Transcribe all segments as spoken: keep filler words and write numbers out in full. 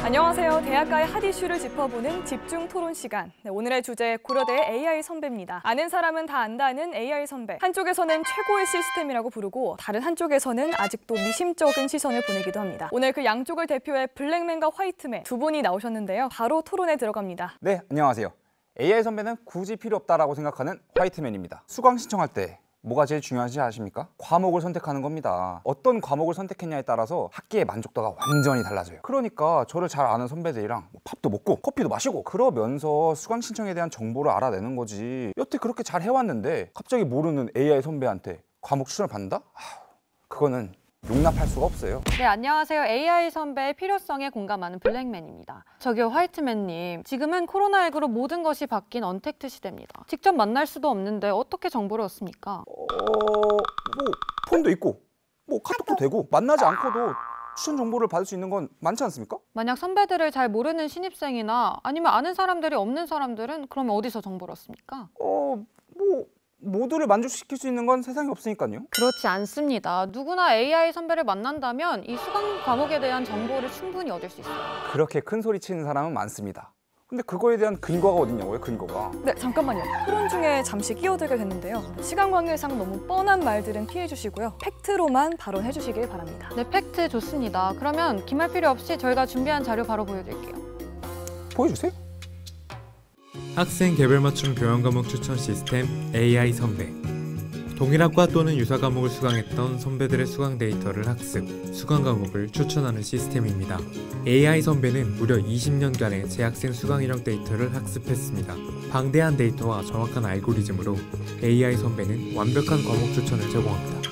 안녕하세요. 대학가의 핫 이슈를 짚어보는 집중 토론 시간. 네, 오늘의 주제 고려대의 에이아이 선배입니다. 아는 사람은 다 안다는 에이아이 선배. 한쪽에서는 최고의 시스템이라고 부르고 다른 한쪽에서는 아직도 미심쩍은 시선을 보내기도 합니다. 오늘 그 양쪽을 대표해 블랙맨과 화이트맨 두 분이 나오셨는데요. 바로 토론에 들어갑니다. 네, 안녕하세요. 에이아이 선배는 굳이 필요 없다라고 생각하는 화이트맨입니다. 수강 신청할 때 뭐가 제일 중요한지 아십니까? 과목을 선택하는 겁니다. 어떤 과목을 선택했냐에 따라서 학기의 만족도가 완전히 달라져요. 그러니까 저를 잘 아는 선배들이랑 뭐 밥도 먹고 커피도 마시고 그러면서 수강 신청에 대한 정보를 알아내는 거지. 여태 그렇게 잘 해왔는데 갑자기 모르는 에이아이 선배한테 과목 추천을 받는다? 하, 그거는 용납할 수가 없어요. 네, 안녕하세요. 에이아이 선배의 필요성에 공감하는 블랙맨입니다. 저기요, 화이트맨님. 지금은 코로나십구로 모든 것이 바뀐 언택트 시대입니다. 직접 만날 수도 없는데 어떻게 정보를 얻습니까? 어... 뭐 폰도 있고 뭐 카톡도 되고 만나지 않고도 추천 정보를 받을 수 있는 건 많지 않습니까? 만약 선배들을 잘 모르는 신입생이나 아니면 아는 사람들이 없는 사람들은 그러면 어디서 정보를 얻습니까? 어... 뭐... 모두를 만족시킬 수 있는 건 세상에 없으니까요. 그렇지 않습니다. 누구나 에이아이 선배를 만난다면 이 수강 과목에 대한 정보를 충분히 얻을 수 있어요. 그렇게 큰 소리 치는 사람은 많습니다. 근데 그거에 대한 근거가 어딨냐고요, 근거가. 네, 잠깐만요. 토론 중에 잠시 끼어들게 됐는데요. 시간 관계상 너무 뻔한 말들은 피해 주시고요. 팩트로만 발언해 주시길 바랍니다. 네, 팩트 좋습니다. 그러면 기말 필요 없이 저희가 준비한 자료 바로 보여드릴게요. 보여주세요. 학생 개별 맞춤 교양 과목 추천 시스템 에이아이 선배. 동일학과 또는 유사 과목을 수강했던 선배들의 수강 데이터를 학습, 수강 과목을 추천하는 시스템입니다. 에이아이 선배는 무려 이십 년간의 재학생 수강 이력 데이터를 학습했습니다. 방대한 데이터와 정확한 알고리즘으로 에이아이 선배는 완벽한 과목 추천을 제공합니다.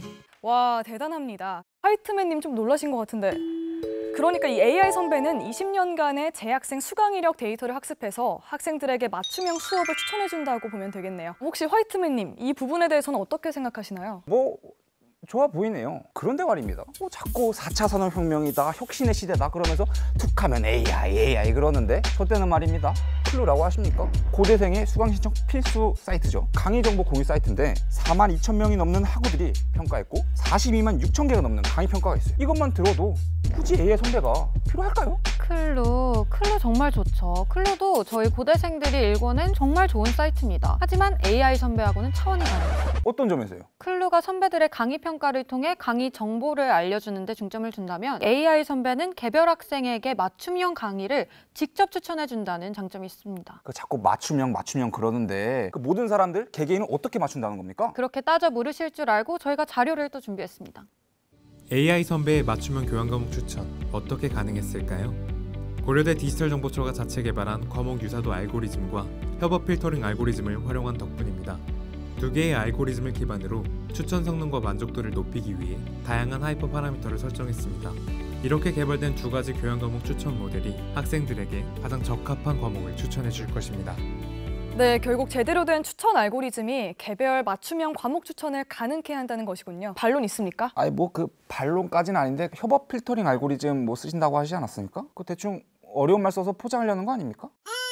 와, 대단합니다. 화이트맨님 좀 놀라신 것 같은데. 그러니까 이 에이아이 선배는 이십 년간의 재학생 수강 이력 데이터를 학습해서 학생들에게 맞춤형 수업을 추천해준다고 보면 되겠네요. 혹시 화이트맨님, 이 부분에 대해서는 어떻게 생각하시나요? 뭐 좋아 보이네요. 그런데 말입니다. 뭐 자꾸 사 차 산업혁명이다, 혁신의 시대다 그러면서 툭하면 에이아이, 에이아이 그러는데 저 때는 말입니다. 클루라고 아십니까? 고대생의 수강 신청 필수 사이트죠. 강의 정보 공유 사이트인데 사만 이천 명이 넘는 학우들이 평가했고 사십이만 육천 개가 넘는 강의 평가가 있어요. 이것만 들어도 굳이 에이아이 선배가 필요할까요? 클루, 클루 정말 좋죠. 클루도 저희 고대생들이 일궈낸 정말 좋은 사이트입니다. 하지만 에이아이 선배하고는 차원이 다릅니다. 어떤 점에서요? 클루가 선배들의 강의 평가를 통해 강의 정보를 알려주는 데 중점을 둔다면 에이아이 선배는 개별 학생에게 맞춤형 강의를 직접 추천해준다는 장점이 있습니다. 그 자꾸 맞춤형 맞춤형 그러는데 그 모든 사람들 개개인은 어떻게 맞춘다는 겁니까? 그렇게 따져 물으실 줄 알고 저희가 자료를 또 준비했습니다. 에이아이 선배의 맞춤형 교양 과목 추천 어떻게 가능했을까요? 고려대 디지털정보처가 자체 개발한 과목 유사도 알고리즘과 협업 필터링 알고리즘을 활용한 덕분입니다. 두 개의 알고리즘을 기반으로 추천 성능과 만족도를 높이기 위해 다양한 하이퍼 파라미터를 설정했습니다. 이렇게 개발된 두 가지 교양 과목 추천 모델이 학생들에게 가장 적합한 과목을 추천해 줄 것입니다. 네, 결국 제대로 된 추천 알고리즘이 개별 맞춤형 과목 추천을 가능케 한다는 것이군요. 반론 있습니까? 아니 뭐 그 반론까지는 아닌데 협업 필터링 알고리즘 뭐 쓰신다고 하시지 않았습니까? 그 대충 어려운 말 써서 포장하려는 거 아닙니까?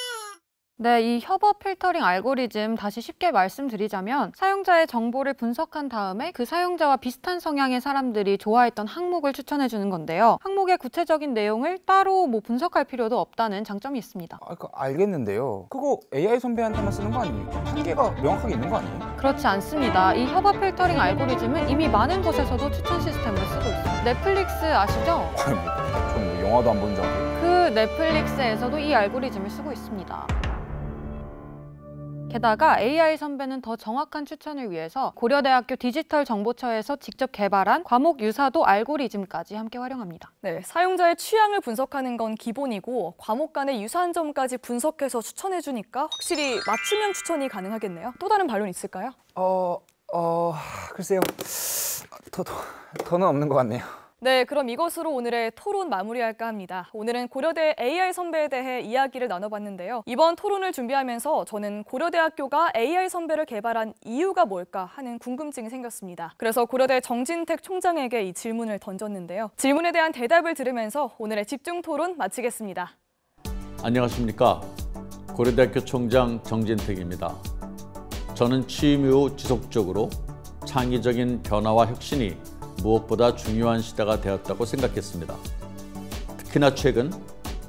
네, 이 협업 필터링 알고리즘 다시 쉽게 말씀드리자면 사용자의 정보를 분석한 다음에 그 사용자와 비슷한 성향의 사람들이 좋아했던 항목을 추천해주는 건데요. 항목의 구체적인 내용을 따로 뭐 분석할 필요도 없다는 장점이 있습니다. 아, 그 알겠는데요. 그거 에이아이 선배한테만 쓰는 거 아닙니까? 한계가 명확하게 있는 거 아니에요? 그렇지 않습니다. 이 협업 필터링 알고리즘은 이미 많은 곳에서도 추천 시스템으로 쓰고 있어요. 넷플릭스 아시죠? 아니 뭐, 저는 뭐 영화도 안 본 줄 알고. 그 넷플릭스에서도 이 알고리즘을 쓰고 있습니다. 게다가 에이아이 선배는 더 정확한 추천을 위해서 고려대학교 디지털정보처에서 직접 개발한 과목 유사도 알고리즘까지 함께 활용합니다. 네, 사용자의 취향을 분석하는 건 기본이고 과목 간의 유사한 점까지 분석해서 추천해주니까 확실히 맞춤형 추천이 가능하겠네요. 또 다른 반론 있을까요? 어... 어... 글쎄요. 더, 더, 더는 없는 것 같네요. 네, 그럼 이것으로 오늘의 토론 마무리할까 합니다. 오늘은 고려대 에이아이 선배에 대해 이야기를 나눠봤는데요. 이번 토론을 준비하면서 저는 고려대학교가 에이아이 선배를 개발한 이유가 뭘까 하는 궁금증이 생겼습니다. 그래서 고려대 정진택 총장에게 이 질문을 던졌는데요. 질문에 대한 대답을 들으면서 오늘의 집중 토론 마치겠습니다. 안녕하십니까. 고려대학교 총장 정진택입니다. 저는 취임 이후 지속적으로 창의적인 변화와 혁신이 무엇보다 중요한 시대가 되었다고 생각했습니다. 특히나 최근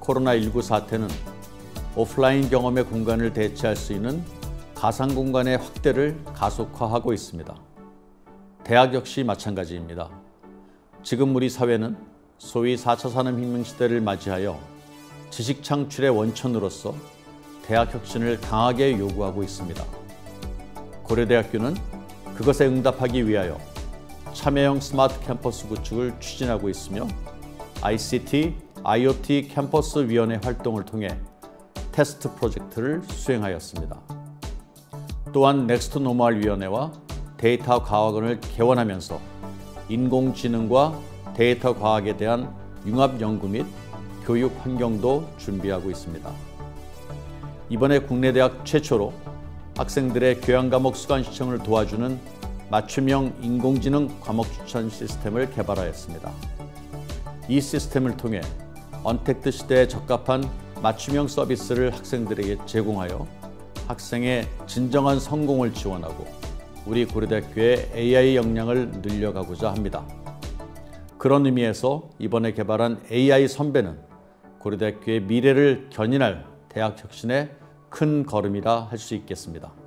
코로나십구 사태는 오프라인 경험의 공간을 대체할 수 있는 가상 공간의 확대를 가속화하고 있습니다. 대학 역시 마찬가지입니다. 지금 우리 사회는 소위 사 차 산업혁명 시대를 맞이하여 지식 창출의 원천으로서 대학 혁신을 강하게 요구하고 있습니다. 고려대학교는 그것에 응답하기 위하여 참여형 스마트 캠퍼스 구축을 추진하고 있으며 아이씨티, 아이오티 캠퍼스 위원회 활동을 통해 테스트 프로젝트를 수행하였습니다. 또한 넥스트 노멀 위원회와 데이터 과학원을 개원하면서 인공지능과 데이터 과학에 대한 융합 연구 및 교육 환경도 준비하고 있습니다. 이번에 국내 대학 최초로 학생들의 교양 과목 수강 신청을 도와주는 맞춤형 인공지능 과목 추천 시스템을 개발하였습니다. 이 시스템을 통해 언택트 시대에 적합한 맞춤형 서비스를 학생들에게 제공하여 학생의 진정한 성공을 지원하고 우리 고려대학교의 에이아이 역량을 늘려가고자 합니다. 그런 의미에서 이번에 개발한 에이아이 선배는 고려대학교의 미래를 견인할 대학 혁신의 큰 걸음이라 할 수 있겠습니다.